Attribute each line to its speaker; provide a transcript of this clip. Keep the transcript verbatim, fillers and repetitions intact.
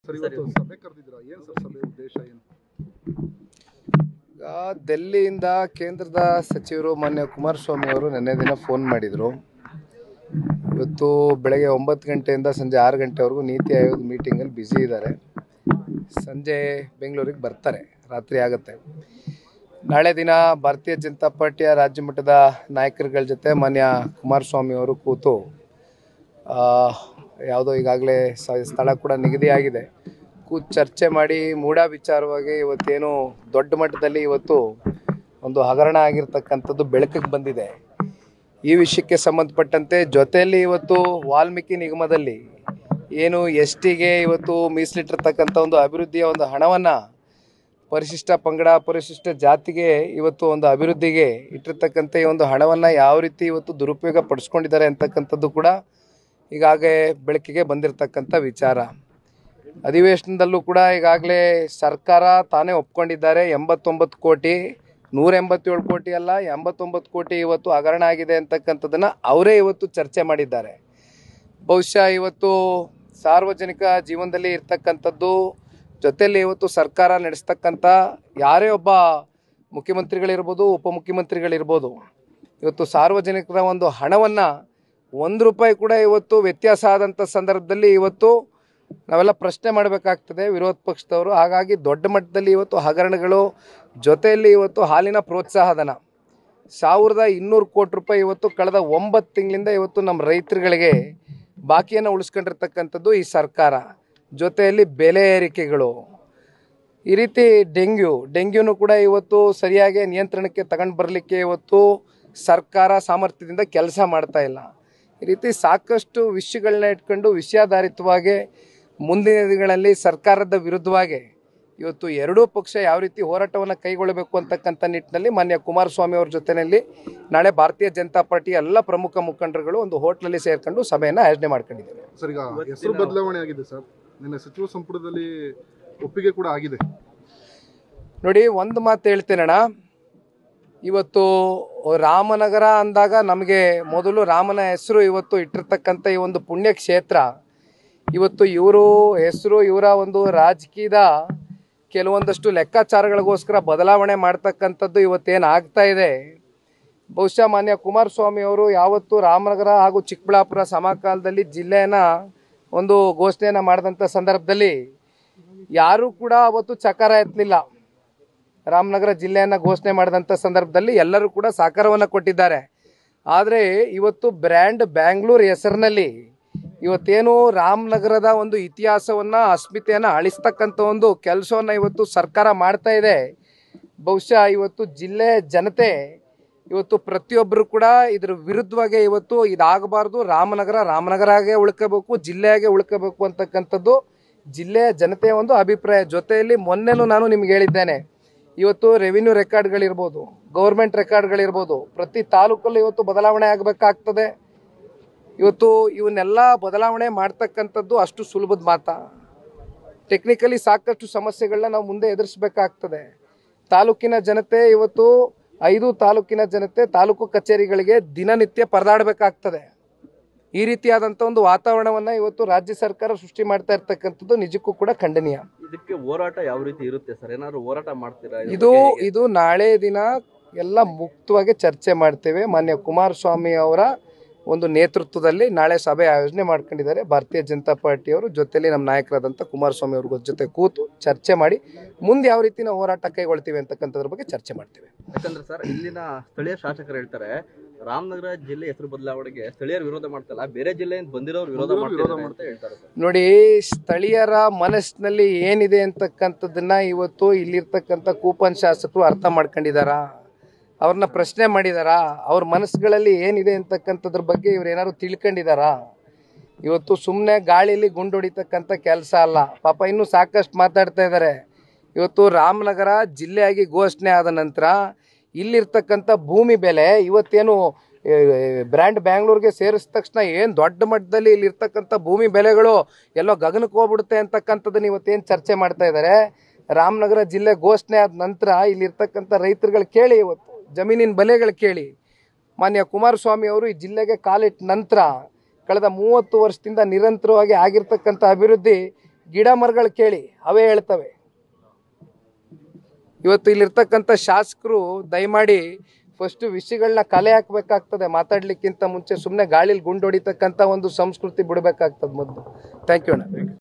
Speaker 1: ದಿಲ್ಲಿಯಿಂದ ಕೇಂದ್ರದ ಸಚಿವರು ಮಾನ್ಯ ಕುಮಾರಸ್ವಾಮಿ ಅವರು ನಿನ್ನೆ ದಿನ ಫೋನ್ ಮಾಡಿದರು. ಇವತ್ತು ಬೆಳಗ್ಗೆ ಒಂಬತ್ತು ಗಂಟೆಯಿಂದ ಸಂಜೆ ಆರು ಗಂಟೆವರೆಗೂ ನೀತಿ ಆಯೋಗ ಮೀಟಿಂಗಲ್ಲಿ ಬ್ಯುಸಿ ಇದ್ದಾರೆ. ಸಂಜೆ ಬೆಂಗಳೂರಿಗೆ ಬರ್ತಾರೆ, ರಾತ್ರಿ ಆಗುತ್ತೆ. ನಾಳೆ ದಿನ ಭಾರತೀಯ ಜನತಾ ಪಾರ್ಟಿಯ ರಾಜ್ಯ ಮಟ್ಟದ ನಾಯಕರುಗಳ ಜೊತೆ ಮಾನ್ಯ ಕುಮಾರಸ್ವಾಮಿ ಅವರು ಕೂತು ಯಾವುದೋ ಈಗಾಗಲೇ ಸ್ಥಳ ಕೂಡ ನಿಗದಿಯಾಗಿದೆ, ಕೂತು ಚರ್ಚೆ ಮಾಡಿ ಮೂಢ ವಿಚಾರವಾಗಿ ಇವತ್ತೇನು ದೊಡ್ಡ ಮಟ್ಟದಲ್ಲಿ ಇವತ್ತು ಒಂದು ಹಗರಣ ಆಗಿರ್ತಕ್ಕಂಥದ್ದು ಬೆಳಕಿಗೆ ಬಂದಿದೆ. ಈ ವಿಷಯಕ್ಕೆ ಸಂಬಂಧಪಟ್ಟಂತೆ ಜೊತೆಯಲ್ಲಿ ಇವತ್ತು ವಾಲ್ಮೀಕಿ ನಿಗಮದಲ್ಲಿ ಏನು ಎಸ್ ಟಿಗೆ ಇವತ್ತು ಮೀಸಲಿಟ್ಟಿರ್ತಕ್ಕಂಥ ಒಂದು ಅಭಿವೃದ್ಧಿಯ ಒಂದು ಹಣವನ್ನು ಪರಿಶಿಷ್ಟ ಪಂಗಡ ಪರಿಶಿಷ್ಟ ಜಾತಿಗೆ ಇವತ್ತು ಒಂದು ಅಭಿವೃದ್ಧಿಗೆ ಇಟ್ಟಿರ್ತಕ್ಕಂಥ ಈ ಒಂದು ಹಣವನ್ನು ಯಾವ ರೀತಿ ಇವತ್ತು ದುರುಪಯೋಗ ಪಡಿಸ್ಕೊಂಡಿದ್ದಾರೆ ಅಂತಕ್ಕಂಥದ್ದು ಕೂಡ ಈಗಾಗಲೇ ಬೆಳಕಿಗೆ ಬಂದಿರತಕ್ಕಂಥ ವಿಚಾರ. ಅಧಿವೇಶನದಲ್ಲೂ ಕೂಡ ಈಗಾಗಲೇ ಸರ್ಕಾರ ತಾನೇ ಒಪ್ಕೊಂಡಿದ್ದಾರೆ. ಎಂಬತ್ತೊಂಬತ್ತು ಕೋಟಿ ನೂರ ಎಂಬತ್ತೇಳು ಕೋಟಿ ಅಲ್ಲ, ಎಂಬತ್ತೊಂಬತ್ತು ಕೋಟಿ ಇವತ್ತು ಹಗರಣ ಆಗಿದೆ ಅಂತಕ್ಕಂಥದ್ದನ್ನು ಅವರೇ ಇವತ್ತು ಚರ್ಚೆ ಮಾಡಿದ್ದಾರೆ. ಬಹುಶಃ ಇವತ್ತು ಸಾರ್ವಜನಿಕ ಜೀವನದಲ್ಲಿ ಇರ್ತಕ್ಕಂಥದ್ದು ಜೊತೆಯಲ್ಲಿ ಇವತ್ತು ಸರ್ಕಾರ ನಡೆಸ್ತಕ್ಕಂಥ ಯಾರೇ ಒಬ್ಬ ಮುಖ್ಯಮಂತ್ರಿಗಳಿರ್ಬೋದು, ಉಪಮುಖ್ಯಮಂತ್ರಿಗಳಿರ್ಬೋದು, ಇವತ್ತು ಸಾರ್ವಜನಿಕರ ಒಂದು ಹಣವನ್ನು ಒಂದು ರೂಪಾಯಿ ಕೂಡ ಇವತ್ತು ವ್ಯತ್ಯಾಸ ಆದಂಥ ಸಂದರ್ಭದಲ್ಲಿ ಇವತ್ತು ನಾವೆಲ್ಲ ಪ್ರಶ್ನೆ ಮಾಡಬೇಕಾಗ್ತದೆ ವಿರೋಧ ಪಕ್ಷದವರು. ಹಾಗಾಗಿ ದೊಡ್ಡ ಮಟ್ಟದಲ್ಲಿ ಇವತ್ತು ಹಗರಣಗಳು ಜೊತೆಯಲ್ಲಿ ಇವತ್ತು ಹಾಲಿನ ಪ್ರೋತ್ಸಾಹಧನ ಸಾವಿರದ ಇನ್ನೂರು ಕೋಟಿ ರೂಪಾಯಿ ಇವತ್ತು ಕಳೆದ ಒಂಬತ್ತು ತಿಂಗಳಿಂದ ಇವತ್ತು ನಮ್ಮ ರೈತರುಗಳಿಗೆ ಬಾಕಿಯನ್ನು ಉಳಿಸ್ಕೊಂಡಿರ್ತಕ್ಕಂಥದ್ದು ಈ ಸರ್ಕಾರ. ಜೊತೆಯಲ್ಲಿ ಬೆಲೆ ಏರಿಕೆಗಳು, ಈ ರೀತಿ ಡೆಂಗ್ಯೂ ಡೆಂಗ್ಯೂನು ಕೂಡ ಇವತ್ತು ಸರಿಯಾಗಿ ನಿಯಂತ್ರಣಕ್ಕೆ ತಗೊಂಡು ಬರಲಿಕ್ಕೆ ಇವತ್ತು ಸರ್ಕಾರ ಸಾಮರ್ಥ್ಯದಿಂದ ಕೆಲಸ ಮಾಡ್ತಾ ಇಲ್ಲ. ಈ ರೀತಿ ಸಾಕಷ್ಟು ವಿಷಯಗಳನ್ನ ಇಟ್ಕೊಂಡು ವಿಷಯಾಧಾರಿತವಾಗಿ ಮುಂದಿನ ದಿನಗಳಲ್ಲಿ ಸರ್ಕಾರದ ವಿರುದ್ಧವಾಗಿ ಇವತ್ತು ಎರಡೂ ಪಕ್ಷ ಯಾವ ರೀತಿ ಹೋರಾಟವನ್ನು ಕೈಗೊಳ್ಳಬೇಕು ಅಂತಕ್ಕಂಥ ನಿಟ್ಟಿನಲ್ಲಿ ಮಾನ್ಯ ಕುಮಾರಸ್ವಾಮಿ ಅವ್ರ ಜೊತೆಯಲ್ಲಿ ನಾಳೆ ಭಾರತೀಯ ಜನತಾ ಪಾರ್ಟಿ ಎಲ್ಲ ಪ್ರಮುಖ ಮುಖಂಡರುಗಳು ಒಂದು ಹೋಟ್ಲಲ್ಲಿ ಸೇರ್ಕೊಂಡು ಸಭೆಯನ್ನು ಆಯೋಜನೆ ಮಾಡ್ಕೊಂಡಿದ್ದಾರೆ.
Speaker 2: ಸರ್, ಈಗ ಹೆಸರು ಬದಲಾವಣೆ ಆಗಿದೆ ಸರ್, ನಿನ್ನೆ ಸಚಿವ ಸಂಪುಟದಲ್ಲಿ ಒಪ್ಪಿಗೆ ಕೂಡ ಆಗಿದೆ.
Speaker 1: ನೋಡಿ, ಒಂದು ಮಾತು ಹೇಳ್ತೇನಣ್ಣ, ಇವತ್ತು ರಾಮನಗರ ಅಂದಾಗ ನಮಗೆ ಮೊದಲು ರಾಮನ ಹೆಸರು ಇವತ್ತು ಇಟ್ಟಿರ್ತಕ್ಕಂಥ ಈ ಒಂದು ಪುಣ್ಯ ಕ್ಷೇತ್ರ ಇವತ್ತು ಇವರು ಹೆಸರು ಇವರ ಒಂದು ರಾಜಕೀಯದ ಕೆಲವೊಂದಷ್ಟು ಲೆಕ್ಕಾಚಾರಗಳಿಗೋಸ್ಕರ ಬದಲಾವಣೆ ಮಾಡ್ತಕ್ಕಂಥದ್ದು ಇವತ್ತೇನು ಆಗ್ತಾ ಇದೆ. ಬಹುಶಃ ಮಾನ್ಯ ಕುಮಾರಸ್ವಾಮಿ ಅವರು ಯಾವತ್ತು ರಾಮನಗರ ಹಾಗೂ ಚಿಕ್ಕಬಳ್ಳಾಪುರ ಸಮಕಾಲದಲ್ಲಿ ಜಿಲ್ಲೆಯನ್ನು ಒಂದು ಘೋಷಣೆಯನ್ನು ಮಾಡಿದಂಥ ಸಂದರ್ಭದಲ್ಲಿ ಯಾರೂ ಕೂಡ ಅವತ್ತು ಚಕಾರ ಎತ್ತಲಿಲ್ಲ. ರಾಮನಗರ ಜಿಲ್ಲೆಯನ್ನು ಘೋಷಣೆ ಮಾಡಿದಂಥ ಸಂದರ್ಭದಲ್ಲಿ ಎಲ್ಲರೂ ಕೂಡ ಸಹಕಾರವನ್ನು ಕೊಟ್ಟಿದ್ದಾರೆ. ಆದರೆ ಇವತ್ತು ಬ್ರ್ಯಾಂಡ್ ಬ್ಯಾಂಗ್ಳೂರು ಹೆಸರಿನಲ್ಲಿ ಇವತ್ತೇನು ರಾಮನಗರದ ಒಂದು ಇತಿಹಾಸವನ್ನು ಅಸ್ಮಿತೆಯನ್ನು ಅಳಿಸ್ತಕ್ಕಂಥ ಒಂದು ಕೆಲಸವನ್ನು ಇವತ್ತು ಸರ್ಕಾರ ಮಾಡ್ತಾ ಇದೆ. ಬಹುಶಃ ಇವತ್ತು ಜಿಲ್ಲೆ ಜನತೆ ಇವತ್ತು ಪ್ರತಿಯೊಬ್ಬರು ಕೂಡ ಇದ್ರ ವಿರುದ್ಧವಾಗಿ ಇವತ್ತು ಇದಾಗಬಾರ್ದು, ರಾಮನಗರ ರಾಮನಗರಾಗೆ ಉಳ್ಕೋಬೇಕು, ಜಿಲ್ಲೆಯಾಗೆ ಉಳ್ಕೋಬೇಕು ಅಂತಕ್ಕಂಥದ್ದು ಜಿಲ್ಲೆಯ ಜನತೆಯ ಒಂದು ಅಭಿಪ್ರಾಯ. ಜೊತೆಯಲ್ಲಿ ಮೊನ್ನೆನೂ ನಾನು ನಿಮ್ಗೆ ಹೇಳಿದ್ದೇನೆ, ಇವತ್ತು ರೆವಿನ್ಯೂ ರೆಕಾರ್ಡ್ಗಳಿರ್ಬೋದು, ಗೌರ್ಮೆಂಟ್ ರೆಕಾರ್ಡ್ಗಳಿರ್ಬೋದು, ಪ್ರತಿ ತಾಲೂಕಲ್ಲೂ ಇವತ್ತು ಬದಲಾವಣೆ ಆಗಬೇಕಾಗ್ತದೆ. ಇವತ್ತು ಇವನ್ನೆಲ್ಲ ಬದಲಾವಣೆ ಮಾಡ್ತಕ್ಕಂಥದ್ದು ಅಷ್ಟು ಸುಲಭದ ಮಾತಾ? ಟೆಕ್ನಿಕಲಿ ಸಾಕಷ್ಟು ಸಮಸ್ಯೆಗಳನ್ನ ನಾವು ಮುಂದೆ ಎದುರಿಸಬೇಕಾಗ್ತದೆ. ತಾಲೂಕಿನ ಜನತೆ ಇವತ್ತು ಐದು ತಾಲೂಕಿನ ಜನತೆ ತಾಲೂಕು ಕಚೇರಿಗಳಿಗೆ ದಿನನಿತ್ಯ ಪರದಾಡಬೇಕಾಗ್ತದೆ. ಈ ರೀತಿಯಾದಂಥ ಒಂದು ವಾತಾವರಣವನ್ನು ಇವತ್ತು ರಾಜ್ಯ ಸರ್ಕಾರ ಸೃಷ್ಟಿ ಮಾಡ್ತಾ ಇರ್ತಕ್ಕಂಥದ್ದು ನಿಜಕ್ಕೂ ಕೂಡ ಖಂಡನೀಯ.
Speaker 3: ಇದಕ್ಕೆ ಹೋರಾಟ ಯಾವ ರೀತಿ ಇರುತ್ತೆ ಸರ್? ಏನಾದ್ರು ಹೋರಾಟ ಮಾಡ್ತೀರಾ?
Speaker 1: ಇದು ಇದು ನಾಳೆ ದಿನ ಎಲ್ಲ ಮುಕ್ತವಾಗಿ ಚರ್ಚೆ ಮಾಡ್ತೇವೆ. ಮಾನ್ಯ ಕುಮಾರಸ್ವಾಮಿ ಅವರ ಒಂದು ನೇತೃತ್ವದಲ್ಲಿ ನಾಳೆ ಸಭೆ ಆಯೋಜನೆ ಮಾಡ್ಕೊಂಡಿದ್ದಾರೆ ಭಾರತೀಯ ಜನತಾ ಪಾರ್ಟಿಯವರು. ಜೊತೆಲಿ ನಮ್ಮ ನಾಯಕರಾದಂಥ ಕುಮಾರಸ್ವಾಮಿ ಅವ್ರ ಜೊತೆ ಕೂತು ಚರ್ಚೆ ಮಾಡಿ ಮುಂದೆ ಯಾವ ರೀತಿ ನಾವು ಹೋರಾಟ ಕೈಗೊಳ್ತೀವಿ ಅಂತಕ್ಕಂಥದ್ರ ಬಗ್ಗೆ ಚರ್ಚೆ ಮಾಡ್ತೇವೆ.
Speaker 3: ಯಾಕಂದ್ರೆ ಸರ್, ಇಲ್ಲಿನ ಸ್ಥಳೀಯ ಶಾಸಕರು ಹೇಳ್ತಾರೆ ರಾಮನಗರ ಜಿಲ್ಲೆ ಹೆಸರು ಬದಲಾವಣೆಗೆ ಸ್ಥಳೀಯರು ವಿರೋಧ ಮಾಡ್ತಲ್ಲ, ಬೇರೆ ಜಿಲ್ಲೆಯಿಂದ ಬಂದಿರೋರು ವಿರೋಧ ಮಾಡ್ತಾರೆ ಅಂತ ಹೇಳ್ತಾರೆ.
Speaker 1: ನೋಡಿ, ಸ್ಥಳೀಯರ ಮನಸ್ಸಿನಲ್ಲಿ ಏನಿದೆ ಅಂತಕ್ಕಂಥದ್ದನ್ನ ಇವತ್ತು ಇಲ್ಲಿರ್ತಕ್ಕಂಥ ಕೂಪನ್ ಶಾಸಕರು ಅರ್ಥ ಮಾಡ್ಕೊಂಡಿದಾರ, ಅವ್ರನ್ನ ಪ್ರಶ್ನೆ ಮಾಡಿದಾರ, ಅವ್ರ ಮನಸ್ಸುಗಳಲ್ಲಿ ಏನಿದೆ ಅಂತಕ್ಕಂಥದ್ರ ಬಗ್ಗೆ ಇವ್ರು ಏನಾದ್ರು ತಿಳ್ಕೊಂಡಿದಾರಾ? ಇವತ್ತು ಸುಮ್ಮನೆ ಗಾಳಿಯಲ್ಲಿ ಗುಂಡು ಹೊಡಿತಕ್ಕಂಥ ಕೆಲಸ ಅಲ್ಲ. ಪಾಪ ಇನ್ನೂ ಸಾಕಷ್ಟು ಮಾತಾಡ್ತಾ ಇದ್ದಾರೆ. ಇವತ್ತು ರಾಮನಗರ ಜಿಲ್ಲೆಯಾಗಿ ಘೋಷಣೆ ಆದ ನಂತರ ಇಲ್ಲಿರ್ತಕ್ಕಂಥ ಭೂಮಿ ಬೆಲೆ ಇವತ್ತೇನು ಬ್ರ್ಯಾಂಡ್ ಬ್ಯಾಂಗ್ಳೂರ್ಗೆ ಸೇರಿಸಿದ ತಕ್ಷಣ ಏನು ದೊಡ್ಡ ಮಟ್ಟದಲ್ಲಿ ಇಲ್ಲಿರ್ತಕ್ಕಂಥ ಭೂಮಿ ಬೆಲೆಗಳು ಎಲ್ಲೋ ಗಗನಕ್ಕೆ ಹೋಗ್ಬಿಡುತ್ತೆ ಅಂತಕ್ಕಂಥದ್ದನ್ನ ಇವತ್ತೇನು ಚರ್ಚೆ ಮಾಡ್ತಾ ಇದ್ದಾರೆ. ರಾಮನಗರ ಜಿಲ್ಲೆ ಘೋಷಣೆ ಆದ ನಂತರ ಇಲ್ಲಿರ್ತಕ್ಕಂಥ ರೈತರುಗಳು ಕೇಳಿ, ಇವತ್ತು ಜಮೀನಿನ ಬೆಲೆಗಳು ಕೇಳಿ. ಮಾನ್ಯ ಕುಮಾರಸ್ವಾಮಿ ಅವರು ಈ ಜಿಲ್ಲೆಗೆ ಕಾಲಿಟ್ಟ ನಂತರ ಕಳೆದ ಮೂವತ್ತು ವರ್ಷದಿಂದ ನಿರಂತರವಾಗಿ ಆಗಿರ್ತಕ್ಕಂಥ ಅಭಿವೃದ್ಧಿ ಗಿಡ ಮರಗಳು ಕೇಳಿ, ಅವೇ ಹೇಳ್ತವೆ. ಇವತ್ತು ಇಲ್ಲಿರ್ತಕ್ಕಂಥ ಶಾಸಕರು ದಯಮಾಡಿ ಫಸ್ಟ್ ವಿಷಯಗಳನ್ನ ಕಲೆ ಹಾಕಬೇಕಾಗ್ತದೆ. ಮಾತಾಡ್ಲಿಕ್ಕಿಂತ ಮುಂಚೆ ಸುಮ್ಮನೆ ಗಾಳಿಲಿ ಗುಂಡು ಹೊಡಿತಕ್ಕಂಥ ಒಂದು ಸಂಸ್ಕೃತಿ ಬಿಡಬೇಕಾಗ್ತದೆ ಮೊದಲು. ಥ್ಯಾಂಕ್ ಯು ಅಣ್ಣ.